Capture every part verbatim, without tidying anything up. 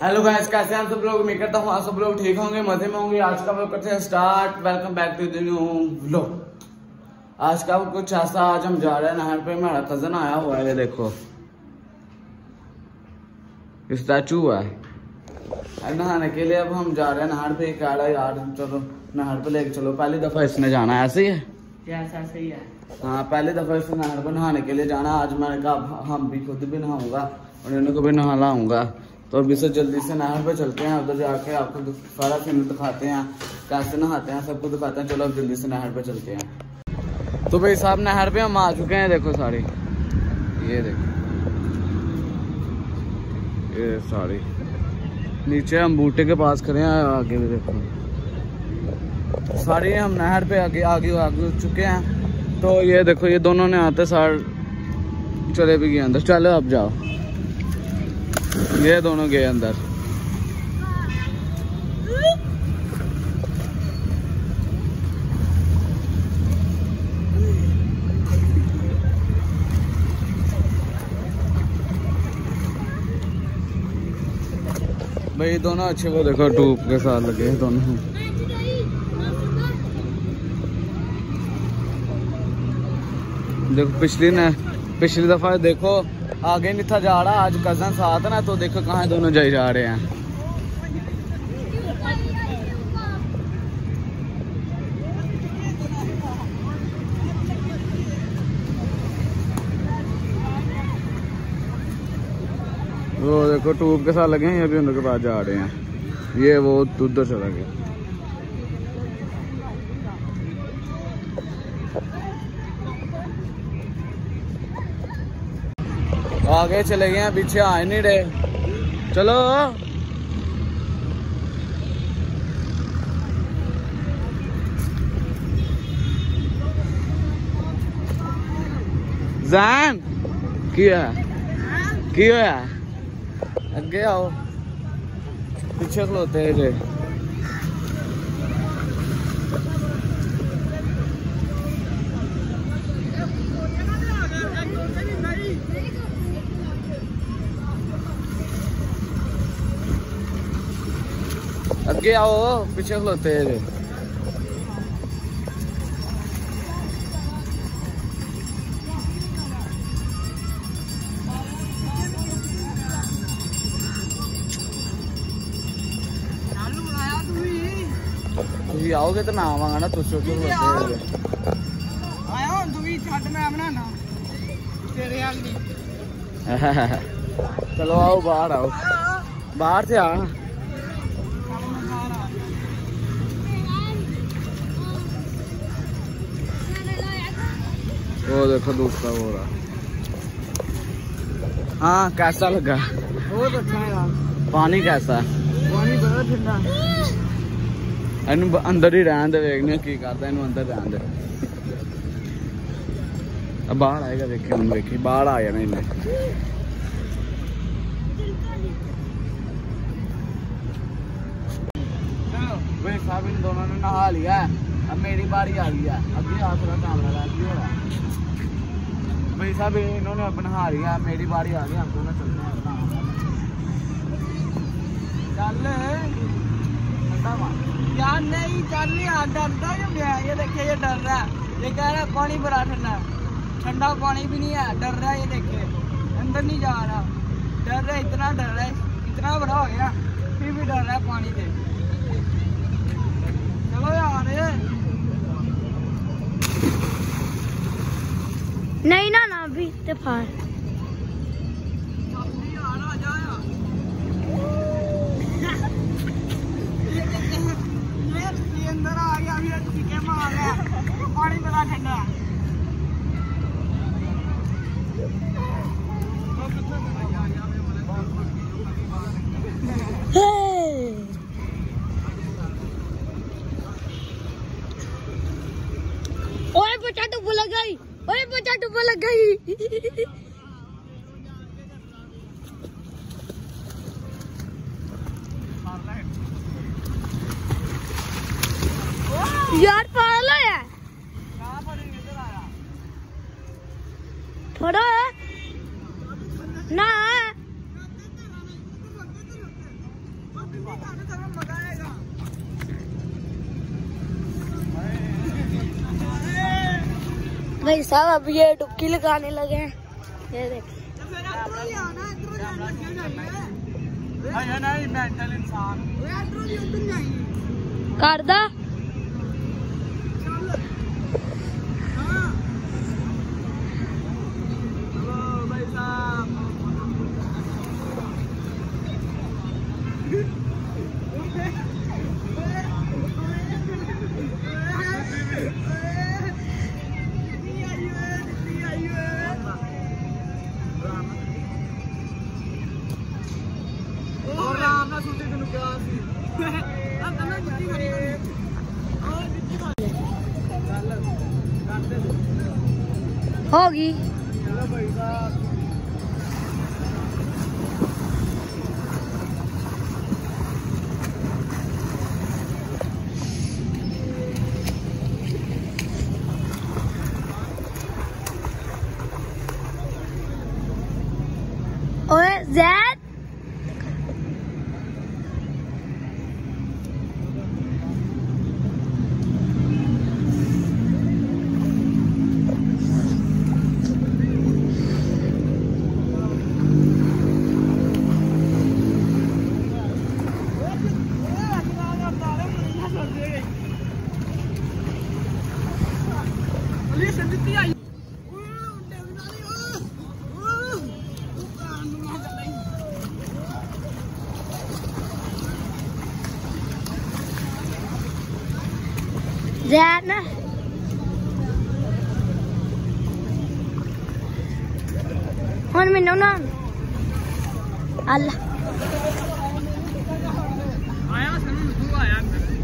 Hello guys, कैसे हैं आप सब लोग। उम्मीद करता हूँ आप सब लोग ठीक होंगे, मजे में होंगे। आज का व्लॉग करते हैं start. Welcome back to the new vlog. आज का कुछ ऐसा, आज हम जा रहे हैं नहर पे। मेरा कजन आया हुआ है, ये देखो स्टैचू है नहाने के लिए। अब हम जा रहे हैं नहर पे। कह रहा है यार चलो नहर पे लेके चलो। पहली दफा इसने जाना है। ऐसे ही है, ऐसा सही है। हाँ, पहली दफा इसने नहर पे नहाने के लिए जाना। आज मैंने कहा हम भी खुद भी नहाऊंगा और इन्होंने को भी नहा लाऊंगा। तो अभी से जल्दी से नहर पे चलते हैं। उधर जाके आपको सारा सीन दिखाते हैं, कैसे नहाते हैं, सब कुछ दिखाते हैं। चलो अब जल्दी से नहर पे चलते हैं। तो भाई साहब नहर पे हम आ चुके हैं। देखो सारी, ये देखो ये सारी नीचे हम बूटे के पास खड़े हैं। आगे भी देखो सारी हम नहर पे आगे आगे आगे चुके हैं। तो ये देखो ये दोनों ने आते सार चले भी गए अंदर। चलो अब जाओ। ये दोनों गए अंदर। भाई दोनों अच्छे, वो देखो ट्यूब के साथ लगे हैं दोनों। देखो पिछली ने पिछली दफा देखो आगे नहीं था जा रहा, आज कजन साथ ना। तो देखो कहाँ दोनों जाए जा रहे हैं। वो देखो ट्यूब के साथ लगे हैं, ये भी उनके पास जा रहे हैं। ये वो उधर चला गया। आगे चले गए हैं, पीछे आ नहीं रहे। चलो जैन की की होया, अगे आओ, पीछे खलोते हैं जे। अगे आओ, पीछे खलोते हैं। तुम आओगे तो ना आवांगा ना। तुम सोचो चलो आओ, बाहर आओ, बाहर से आ। वो देखो दूसरा हो रहा। हाँ कैसा लगा? बहुत अच्छा है यार। पानी कैसा है? पानी बहुत ठंडा। इन अंदर ही रहने दे, देखने की करता है। इन अंदर रहने दे। अब बाहर आएगा, देखिए हम देखिए बाहर आ जाना इन्हें। भाई साहब इन दोनों ने नहा लिया है। अब मेरी बारी आ गई है। अभी आ थोड़ा काम लगा हो रहा। भाई साहब इन्होंने अब नहा लिया, मेरी बारी आ गई। हम दोनों चलते हैं। चल यार, नहीं चल यार, डरता क्यों गया? ये देखिए ये डर रहा है। ये कह रहा है पानी बड़ा ठंडा, ठंडा पानी भी नहीं है। डर रहा है, ये देखिए अंदर नहीं जा रहा। डर रहा है, इतना डर रहा है, इतना बड़ा हो गया फिर भी डर रहा है पानी से। चलो यार, नहीं ना ना अभी तो फार अंदर आ गया। अभी टीके मार रहा है, पानी बड़ा ठंडा। ओए बच्चा डूब लग गई, ओए बच्चा डूब लग गई। यार पागल है। फड़ो है ना भाई साहब अब ये डुबकी लगाने लगे हैं, ये देखिए। कर दा होगी। ओए ज़ैद ज़ैद ना हुन मैनू ना अल्लाह आया सनू तू आया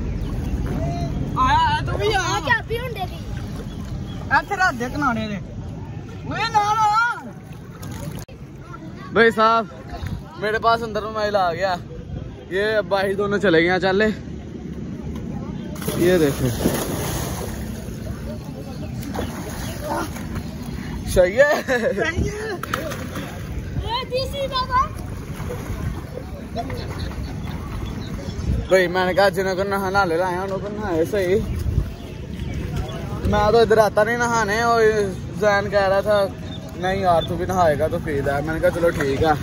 आया तू भी आ चाबी हुंडे दी ਇੱਥੇ ਰੱਖ ਦੇ ਕਨਾੜੇ ਦੇ ਓਏ ना ना भाई साहब मेरे पास अंदर मोबाइल आ गया, ये भाई दोनों चले गए चल। ये देखो सही है भाई। मैंने कहा जिन्हें को नहा ले लाया उनको नहाए सही। मैं तो इधर आता नहीं नहाने, और जैन कह रहा था नहीं यार तू भी नहाएगा तो फिर है। मैंने कहा चलो ठीक है।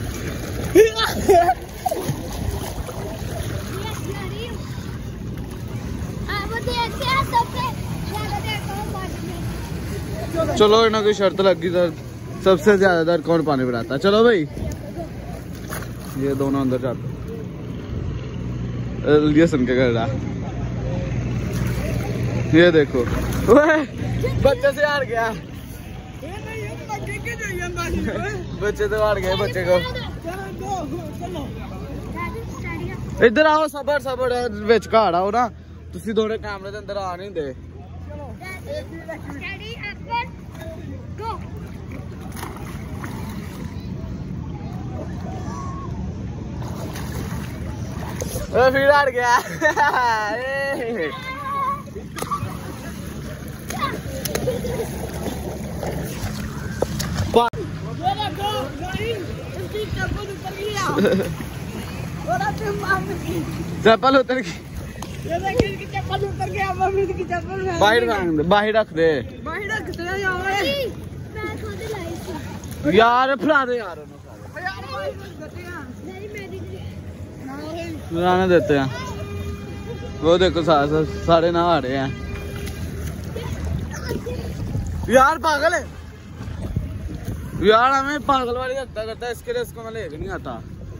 चलो इन्हें कोई शर्त लगी तो सबसे ज्यादा दर कौन पानी पिलाता। चलो भाई ये दोनों अंदर जाते ये सुन के कर रहा। ये देखो बच्चे से हार गया, बच्चे तो हार गए। बच्चे को इधर आओ, सबर सबर विच घाड़ आओ ना, तुसी दोनों कैमरे के अंदर आ नहीं दे। फिर हार गया चप्पल उतर गई, चप्पल उतर गया। मम्मी की चप्पल बाहर बाहर रख दे, बाहर रख दे यार फड़ा दे यार, रहने देते हैं। वो देखो सारे सारे नहा रहे हैं यार। पागल है यार, हमें पागल वाली हरकत करता है, इसके लिए इसको मैं लेके नहीं आता।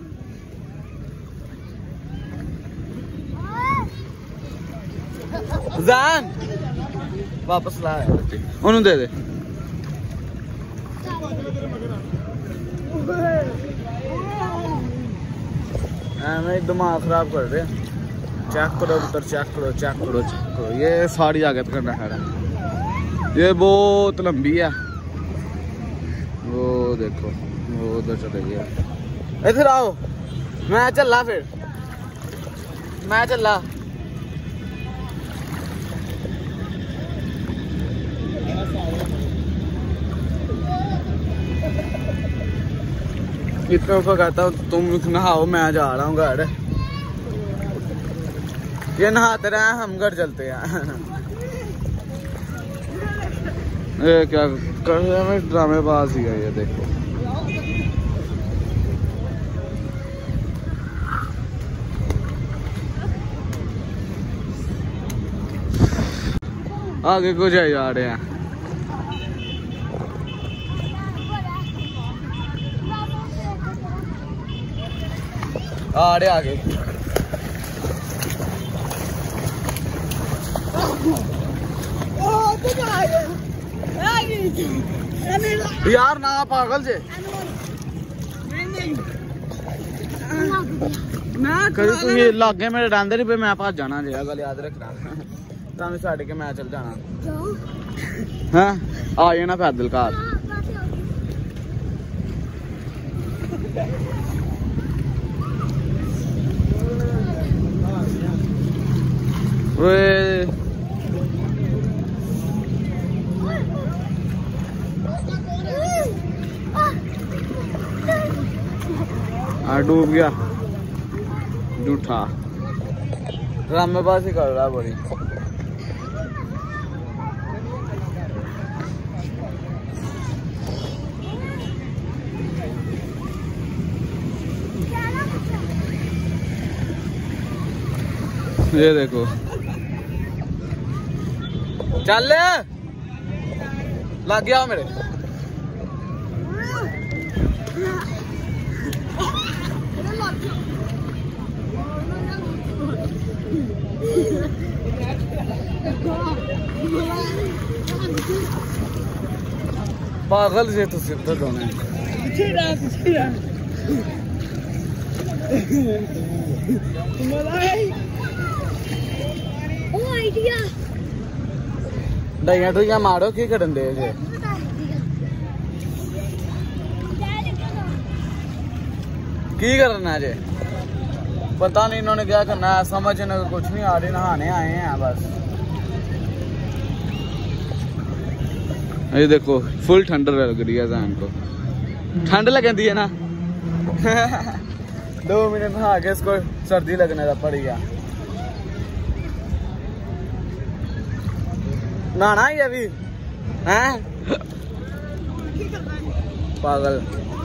जान वापस ला उन्होंने दे दे। हमें दिमाग खराब कर रहे हैं। चेक करो उधर, चेक करो चेक करो चेक करो। ये सारी आगत करना है, ये बहुत लंबी है। वो देखो वो उधर चले गया। इधर आओ, मैं चला फिर मैं चला। इतना को कहता हूँ तुम नहाओ, मैं जा रहा हूँ घर। ये नहाते रहे हम घर चलते हैं। ये क्या कर रहे हैं, ड्रामेबाज ही है ये, देखो। आगे को जाए जा रहे हैं। आ रहे आगे। यार ना पागल जे तू ये लागे मेरे डांदे नहीं पे मैं भज जाना जे, गल याद रखना। तुम छड़ के मैं चल जाना है। आ जाना पैदल घर। आ डूब गया जूठा। ड्रामेबाज ही कर रहा है बड़ी। ये देखो चल लग गया मेरे। पागल से तो सिर्फ दोनों डाइया डुइया मारो की करन दे जे। की करना है जे पता नहीं इन्होंने क्या करना है, समझ इन्हें कुछ नहीं आ रही। नहाने आए हैं बस। ये देखो फुल ठंड लग रही है जान को। ठंड लगती है ना। दो मिनट नहा के इसको सर्दी लगने का पड़ गया। नहाना ही अभी हैं पागल।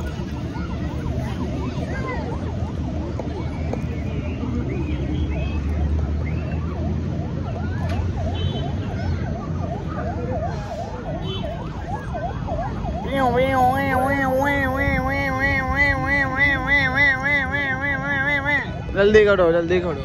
जल्दी करो जल्दी करो।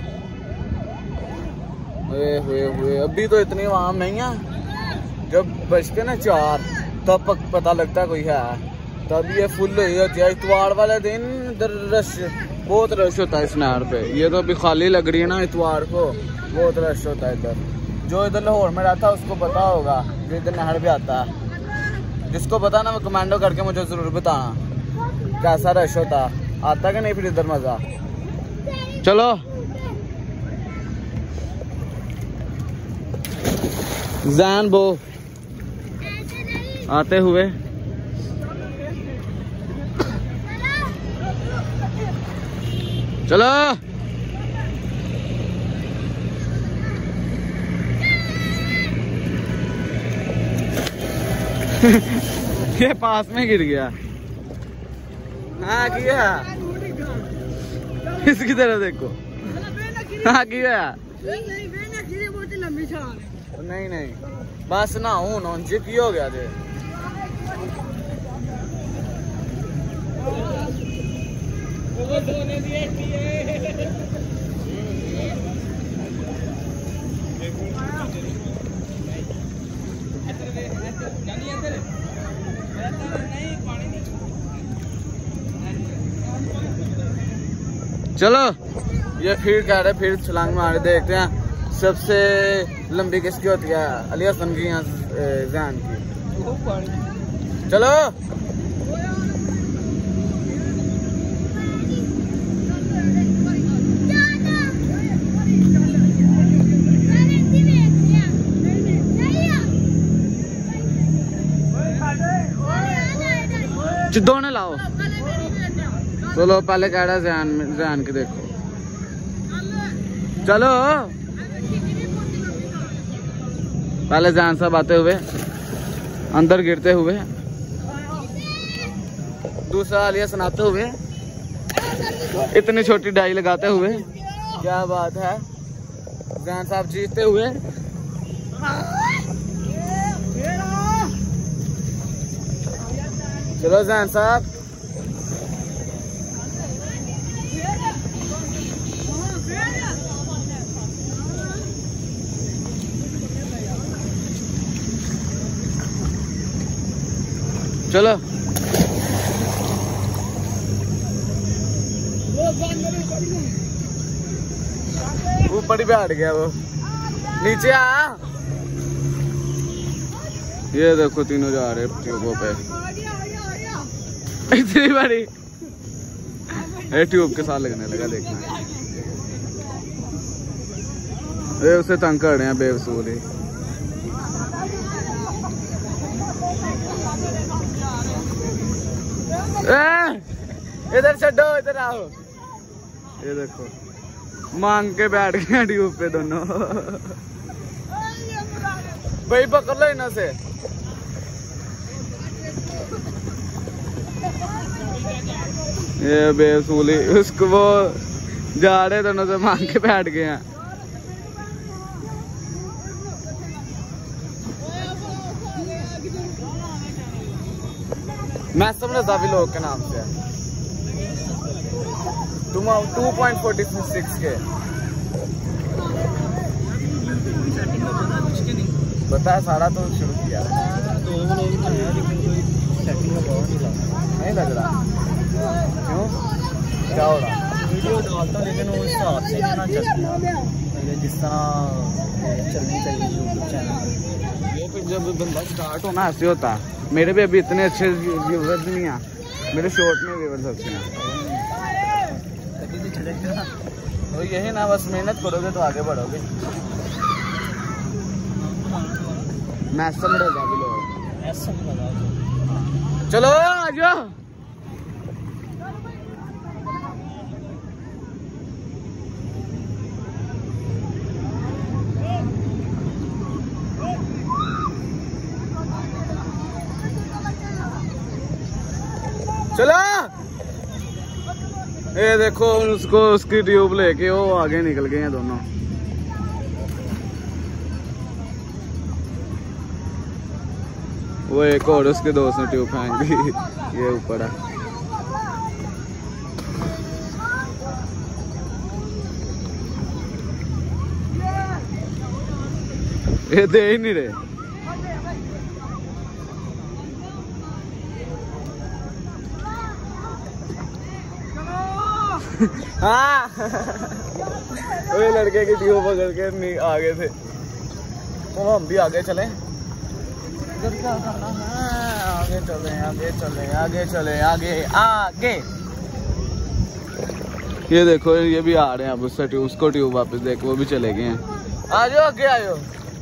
हुए हुए हुए अभी तो इतनी आम नहीं है। जब बजते ना चार तब पता लगता है कोई है, तब ये फुल हुई होती है। इतवार वाले दिन इधर रश बहुत रश होता है इस नहर पे। ये तो अभी खाली लग रही है ना, इतवार को बहुत रश होता है इधर। जो इधर लाहौर में रहता है उसको पता होगा, जो इधर नहर पे आता है। जिसको पता ना वो कमेंटो करके मुझे जरूर बताना कैसा रश होता, आता कि नहीं फिर इधर मजा। चलो जैन बो आते हुए। चलो ये पास में गिर गया। हाँ किया इसकी तरह देखो। हाँ किया नहीं नहीं बस ना हूँ नॉन जी की हो गया जे। चलो ये फिर कह रहे फिर छलांग मारे, देखते हैं सबसे लंबी किसकी होती है। अली हसन की या जैन की। चलो दोनों लाओ। चलो पहले कह रहा जैन जैन की देखो। चलो पहले जान साहब आते हुए, अंदर गिरते हुए, दूसरा आलिया सुनाते हुए, इतनी छोटी डाई लगाते हुए, क्या बात है, जान साहब जीतते हुए। चलो जान साहब, चलो ऊपर ही बैठ गया वो, नीचे आ। ये देखो तीनों जा रहे ट्यूबों पे, इतनी बड़ी ये ट्यूब के साथ लगने लगा। देखना ये उसे तंग कर रहे हैं बेवसूल ही। इधर छो, इधर आओ। ये देखो मांग के बैठ गए ट्यूब पे दोनों। भाई पकड़ लो इन्हों से। ये बेवसूली, उसको वो जा रहे दोनों से मांग के बैठ गए हैं। मैं समझ भी लोग के नाम से तुम टू पॉइंट फोर्टी सिक्स के बताया सारा तो शुरू किया। दो लोग तो हैं लेकिन कोई सेटिंग में बहुत नहीं लगा, नहीं लग रहा। क्यों, क्या हो रहा? वीडियो डालता लेकिन वो हिसाब से ना चलती जिस तरह चलनी चाहिए यूट्यूब चैनल। ये फिर जब बंदा स्टार्ट होना ऐसे होता है। मेरे भी अभी इतने अच्छे व्यूवर्स नहीं हैं, मेरे शॉर्ट में व्यूवर्स अच्छे हैं। तो यही ना, बस मेहनत करोगे तो आगे बढ़ोगे। मैं समझ रहा भी लोग, चलो आ जाओ। चलो ये देखो उसको, उसकी ट्यूब लेके वो आगे निकल गए हैं दोनों। वो एक और उसके दोस्त ने ट्यूब फेंक दी। ये ऊपर है, ये दे ही नहीं रहे। हाँ वही लड़के की ट्यूब पकड़ के नहीं आगे थे, तो हम भी आगे चले। इधर क्या करना है, आगे चले आगे चले आगे चले आगे आगे। ये देखो ये भी आ रहे हैं अब उससे ट्यूब, उसको ट्यूब वापस देखो, वो भी चले गए हैं। आ जाओ आगे आयो।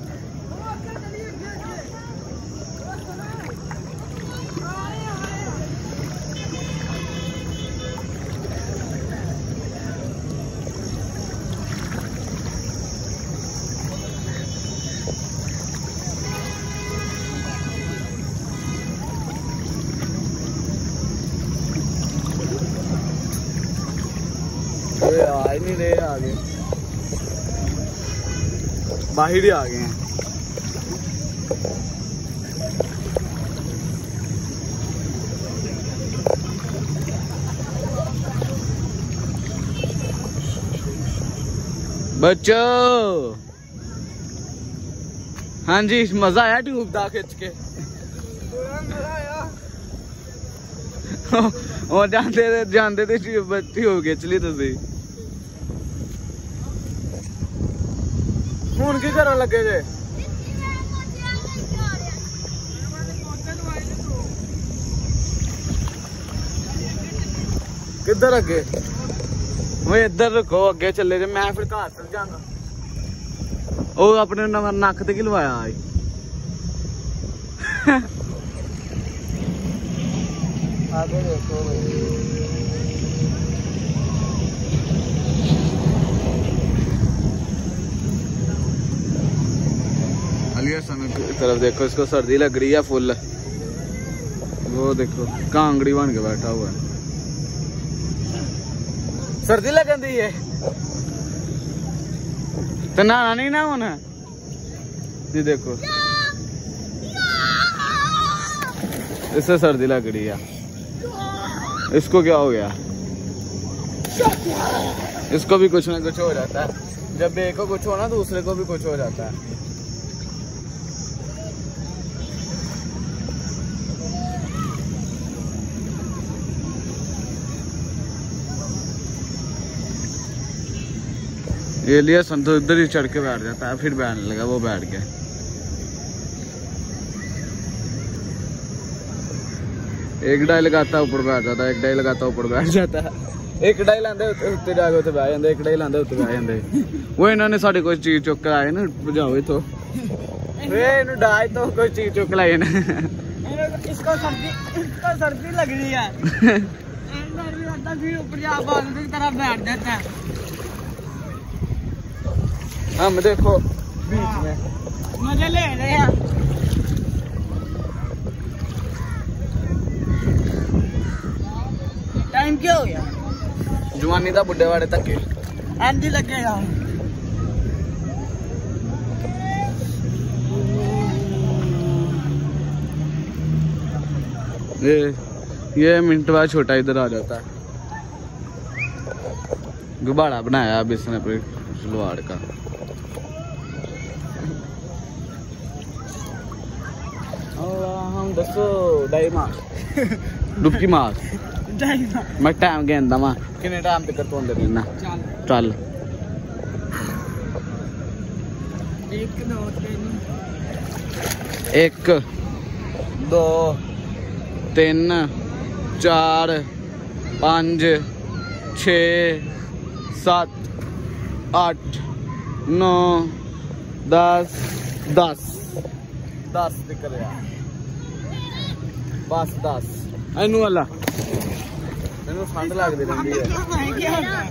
आ ही नहीं रहे आगे, बाहर ही आ गए हैं। बच्चों हाँ जी, मजा आया ट्यूब दा खिंच के। और जाते जाते थे ट्यूब ट्यूब खिंच ली तुसी। ਹੁਣ ਕੀ ਕਰਨ ਲੱਗੇ ਜੇ? किधर अगे? वो इधर रखो, अगे चले जे, मैं फिर घर चल जाऊंगा। वो अपने नक ते की लवाया आगे देखो। तरफ देखो, इसको सर्दी लग रही है फुल। वो देखो कांगड़ी बन के बैठा हुआ है, सर्दी लगती है तो नहाना नहीं ना होना जी। देखो इससे सर्दी लग रही है, इसको क्या हो गया? इसको भी कुछ ना कुछ हो जाता है, जब एक को कुछ हो ना दूसरे को भी कुछ हो जाता है। ये लिया संतो इधर ही चढ़ के बैठ जाता है, फिर बैठने लगा, वो बैठ गया। एक डाई लगाता ऊपर बैठ जाता है, एक डाई लगाता ऊपर बैठ जाता है, एक डाई लांदे उत्ते जाके उत्ते बैठ जांदे, एक डाई लांदे उत्ते बैठ जांदे। वो इन्होंने साड़ी कोई चीज चुक के आए ना, बुझाओ इथों वे इन्हों डाई तो कोई चीज चुक लाए ना। इसको सर्दी इसको सर्दी लग रही है, अंदर भी आता फिर ऊपर जा बाल की तरह बैठ जाता है। हम देखो बीच में मजे ले रहे हैं। टाइम क्या हो गया? जवानी दा बुढ़े वाड़े तक एंडी लगेगा। ये ये मिनट बाद छोटा इधर आ जाता है। गुब्बारा बनाया अब इसने अपने सलवार का। हम दसो डाई मार डुबकी मार मैं टाइम कहता वा किन्ने टाइम तक तू अंदर रहना। चल एक दो तीन एक दो तीन चार पांच छे सात आठ नौ दस दस दस निकल गया बस दस। इनू वाला इनू ठंड लगती रहती है।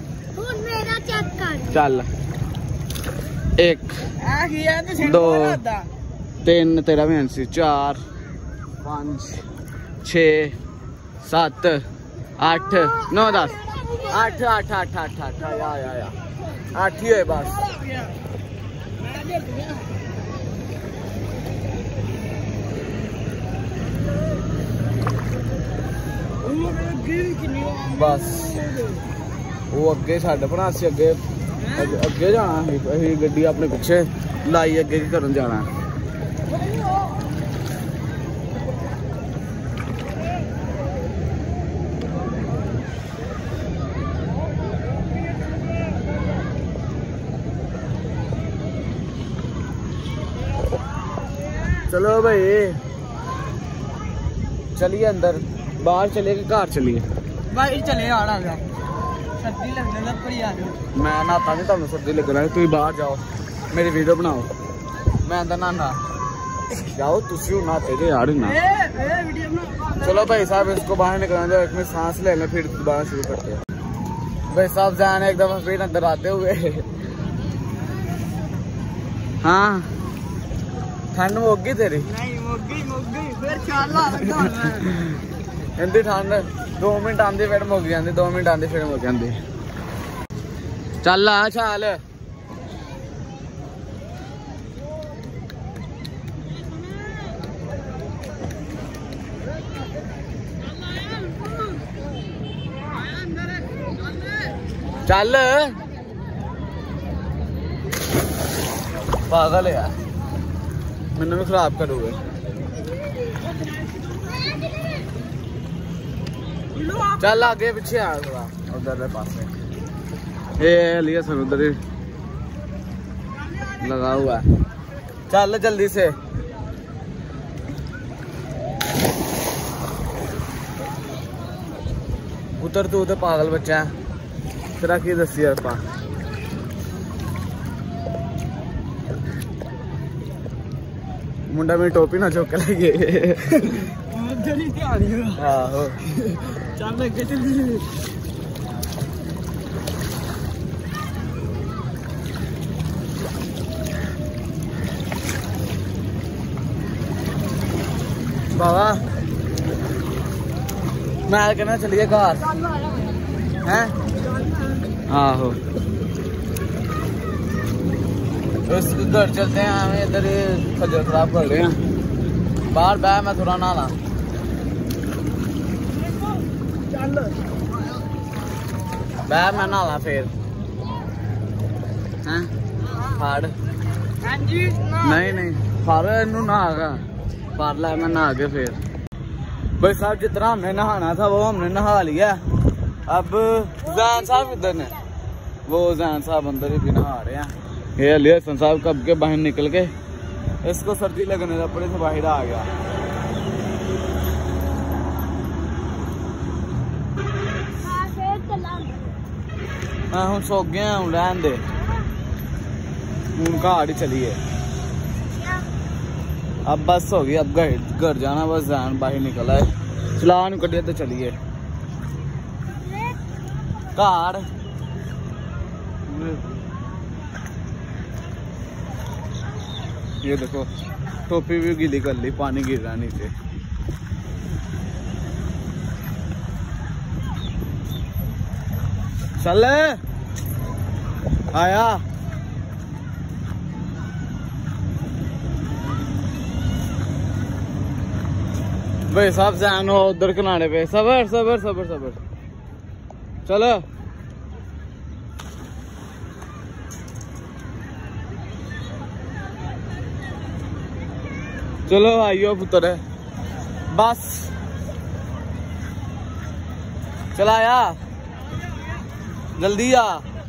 चल एक दो तीन तेरा भी सी चार पाँच छे सात आठ नौ दस आठ आठ आठ आठ आठ आया आया आया आठ ही है बस। बस वो अगे छड़ भरा अस अगे अगे जाना अभी गड्डी अपने पिछे लाई अगे की करन जाना। चलो भाई चलिए अंदर, बाहर चलिए कि घर चलिए? बाहर चले आ रहा सर्दी लगने लग पड़ी आ जाओ। मैं नहाता नहीं, तुम सर्दी लगना है, तुम बाहर जाओ मेरी वीडियो बनाओ, मैं अंदर नहाना जाओ तुम नहाते जो यार ना। चलो भाई साहब इसको बाहर निकलना दो, एक में सांस लेना फिर दोबारा शुरू करते हैं। भाई साहब जाने एक दफा फिर अंदर आते हुए। हाँ ठंड मोगी तेरी? नहीं मोगी मोगी फिर चाला इंदी ठंड दो मिनट आंदी फिर मुक जाती, दो मिनट आंदी फिर मुक जाती। चल आ चाल चल पागल है यार, मैंने भी खराब करोगे। चल आगे पीछे आ थोड़ा उधर पास ये लिया सर उधर ही लगा हुआ है। चल जल्दी से उतर तू उधर पागल बच्चा तेरा की दसी आप मुंडा मेरी टोपी ना चुक लगे। आहो चल अगे चलिए। बाबा मैं कहना चलिए घर हैं। आहो इस घर चलते हैं, हमें इधर खजर खराब कर रहे हैं। बाहर बह मैं थोड़ा नहाला। बह मैं नहाला फिर हैं फाड़ नहीं नहीं फाड़ इनू नहा फाड़ ला मैं नहा के फिर। भाई साहब जितना हमने नहाना था वो हमने नहा लिया। अब जैन साहब इधर ने, वो जैन साहब अंदर ही भी नहा रहे हैं। ये अली हसन साहब कब के बाहर निकल के इसको सर्दी लगने का पड़े से बाहर आ गया। हाँ हम सो गए हैं, रहन दे उनका आड़ी चलिए। अब बस हो गई, अब घर घर जाना बस। जैन बाहर निकला है, चलान कटिए तो चलिए घर। ये देखो टोपी भी गीली कर ली, पानी गिर रहा नीचे। चल आया भाई साहब जैन हो उधर किनारे पे। सबर सबर सबर सबर चलो चलो आइयो पुत्र बस चलाया जल्दी आ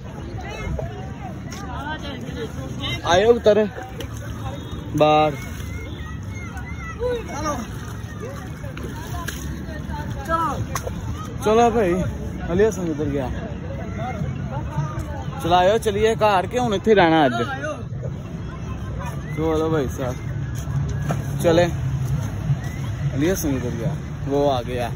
आयो पुत्र बाहर। चलो भाई अली हसन उधर गया। चलायो चलिए घर के हूं इत्थे रहना अज। चलो भाई साहब चले। अली हसन उधर गया, वो आ गया।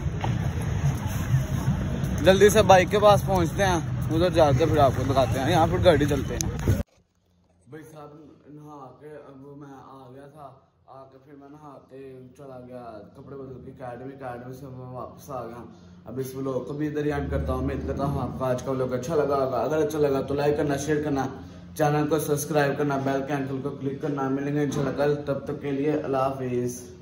जल्दी से बाइक के पास पहुंचते हैं, उधर जाकर फिर आपको दिखाते हैं। यहाँ पर गाड़ी चलते हैं। भाई साहब नहा के अब मैं आ गया था, आके फिर मैं नहा के चला गया कपड़े बदल के अकेडमी। अकेडमी से मैं वापस आ गया। अब इस व्लॉग को भी इधर ही एंड करता हूँ। उम्मीद करता हूँ आपको आज का व्लॉग अच्छा लगा होगा। अगर अच्छा लगा तो लाइक करना, शेयर करना, चैनल को सब्सक्राइब करना, बेल के आइकन को क्लिक करना। मिलेंगे इंशाल्लाह कल, तब तक के लिए अल्लाह हाफिज।